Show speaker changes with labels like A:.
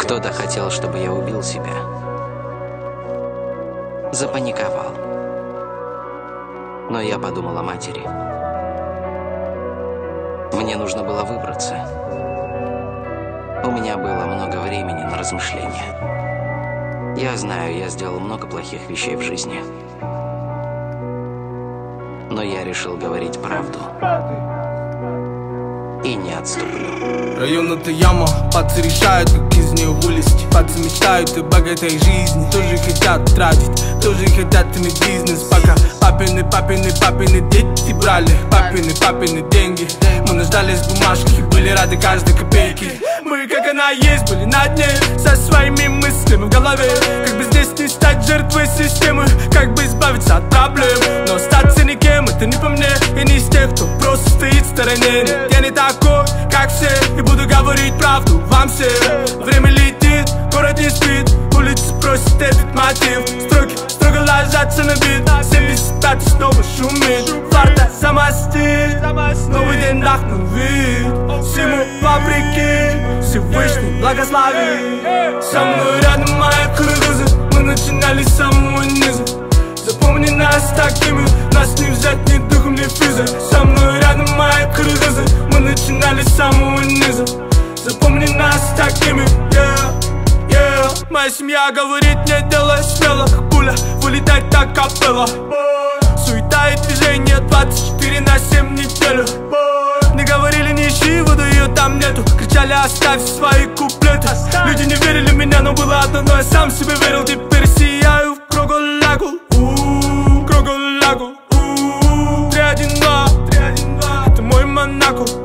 A: Кто-то хотел, чтобы я убил себя. Запаниковал. Но я подумал о матери. Мне нужно было выбраться. У меня было много времени на размышления. Я знаю, я сделал много плохих вещей в жизни. Но я решил говорить правду. И не отступлю.
B: Район — это яма, пацы решают, как из нее вылезти. Пацы мечтают о богатой жизни, тоже хотят тратить, тоже хотят иметь бизнес. Пока папины дети брали папины деньги. Мы нуждались в бумажке, были рады каждой копейке. Мы, как она есть, были на дне, со своими мыслями в голове. Как бы здесь не стать жертвой системы, как бы избавиться от проблем. Но остаться никем, это не по мне, я не из тех, кто просто стоит в стороне. Нет, я не такой, как все, и буду говорить правду вам всем. Время летит, город не спит, улицы просят этот мотив. Строки строго ложатся на бит, 75 снова шумит. Фарта замостит, новый день нахнул вид. Всему вопреки, Всевышний благослови. Со мной рядом мои кыргызы, мы начинали с самого низа. Запомни нас такими, нас не взять ни духом, ни физой. Со мной рядом мои кыргызы, мы начинали с самого низа. Запомни нас такими, Моя семья говорит, не делай смело, как пуля, вылетать так капелла. Суета и движение 24/7 неделю. Не говорили, не ищи, воду ее там нету. Кричали, оставь свои куплеты. Люди не верили в меня, но было одно, но я сам себе верил. Теперь сияю в Круголагу, Круголагу. 3-1-2, это мой Монако.